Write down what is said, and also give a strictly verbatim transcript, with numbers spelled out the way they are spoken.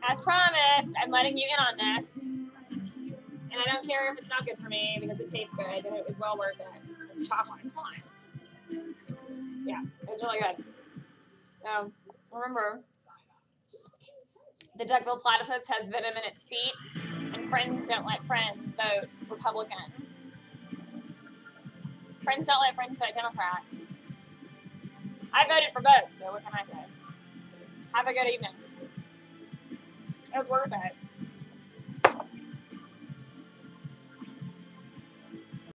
As promised, I'm letting you in on this. And I don't care if it's not good for me because it tastes good and it was well worth it. It's chocolate. Come on. Yeah, it was really good. Um, remember, the Duckbill platypus has venom in its feet, and friends don't let friends vote Republican. Friends don't let friends vote Democrat. I voted for both, so what can I say? Have a good evening. It was worth it.